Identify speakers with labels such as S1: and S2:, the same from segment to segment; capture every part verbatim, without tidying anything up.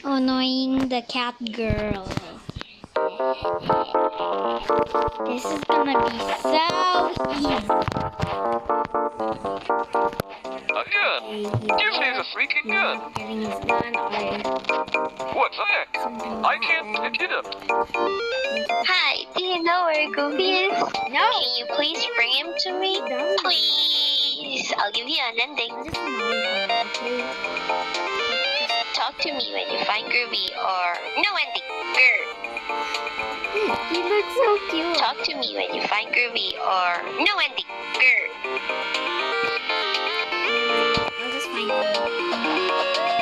S1: Annoying the cat girl. This is gonna be so easy.
S2: Uh, good. Tuesdays are freaking good.
S1: Getting his gun or
S2: What's that?
S1: something.
S2: I can't pick it up.
S3: Hi, do you know where Goofy is?
S1: No.
S3: Can you please bring him to me?
S1: Don't.
S3: Please. I'll give you an ending.
S1: Just annoying her, okay?
S3: Talk to me when you find Groovy or no ending. Grr.
S1: He looks so cute.
S3: Talk to me when you find Groovy or no ending. Grr.
S1: I'll just find him.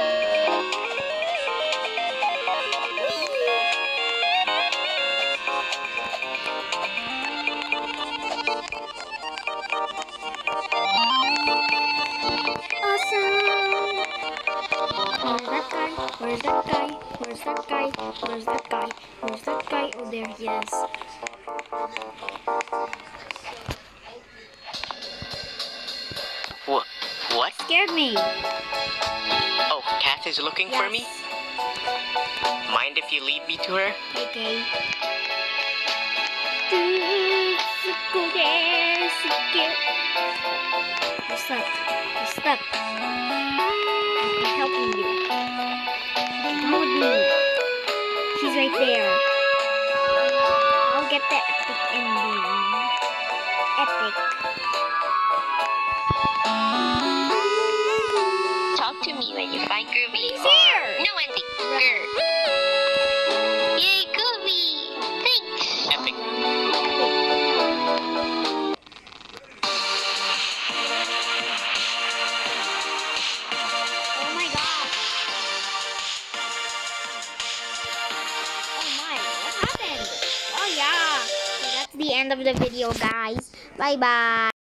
S1: Awesome! Where's that guy? Where's that guy? Where's that guy? Where's that guy? Where's that guy? Oh, there he is.
S4: What? What?
S1: Scared me.
S4: Oh, Cat is looking for me?
S1: Yes.
S4: Mind if you lead me to her?
S1: Okay. You're stuck. You're stuck. I'm helping you. Come with me. She's right there. I'll get the epic ending. Epic.
S3: Talk to me when you find Groovy
S1: He's
S3: or
S1: here.
S3: no ending. Grr. Yay, Groovy. Thanks.
S4: Epic.
S1: Oh my god. Oh my, what happened? Oh yeah. So that's the end of the video, guys. Bye bye.